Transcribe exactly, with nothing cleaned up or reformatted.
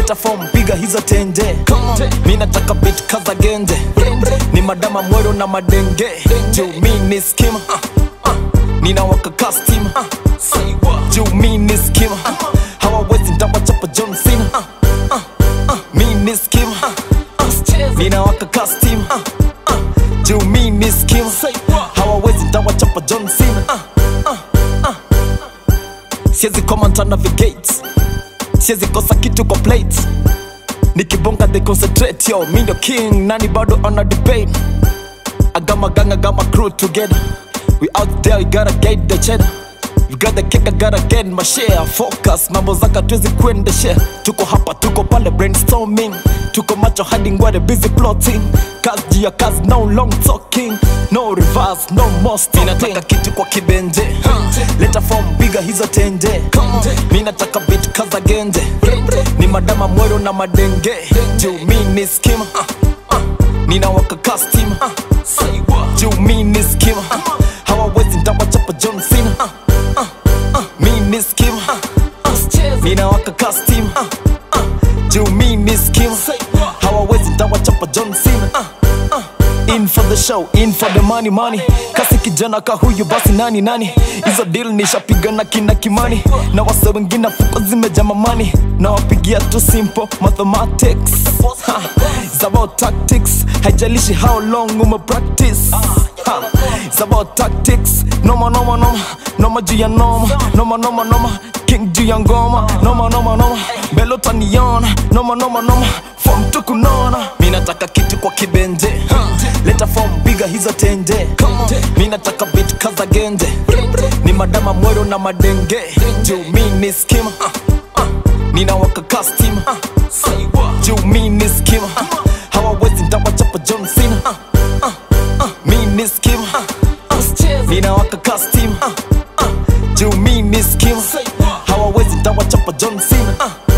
leta form piga hizo tenje. Mimi nataka beat kaza genje, ni madama mwero na madenge. Juu mimi ni skima, nina waka custom. Juu mimi ni skima, hawawezi ndawachapa John Cena. Mimi ni skima, nina waka custom. Juu mimi ni skima, hawawezi ndawachapa John Cena. Siezi comment on navigate, siezi kosa kitu kwa plate. Nikibonga they concentrate, yo, me the king, nani bado on a debate. I got my gang, I got my crew together. We out there, we gotta get the cheddar. We got the cake, I gotta get my share. Focus, mambo zaka tuwezi kwenda share. Tuko hapa, tuko pale brainstorming. Tuko macho hiding where they busy plotting. Kazi jia kazi, no long talking. No reverse, no more stopping. Minataka kitu kwa kibenje, leta form biga hizo tenje. Minataka beat kaza genje, ni madama mwero na madenge. Juu mimi ni skima, nina waka custom. Juu mimi ni skima, hawawezi ndawachapa John Cena. Mimi ni skima, nina waka custom. Juu mimi ni skima, hawawezi ndawachapa John Cena. In for the show, in for the money money. Kasi kijana ka huyu basi nani nani. Izo deal nishapiga na kina Kimani. Na wase wengine fuko zimeja mamani. Na wapigia tu simple mathematics. Ha, it's about tactics. Haijalishi how long ume practice. Ha, it's about tactics. Noma noma noma, noma juu ya noma. Noma noma noma, king juu ya ngoma. Noma noma noma, belo taniona. Noma noma noma, form tuku nona. Minataka kitu kwa kibenje, leta form biga hizo tenje. Mimi nataka beat kaza genje, ni madama mwero na madenge. Juu mimi ni skima, nina waka custom. Juu mimi ni skima, hawawezi ndawachapa John Cena. Mimi ni skima, nina waka custom. Juu mimi ni skima, hawawezi ndawachapa John Cena.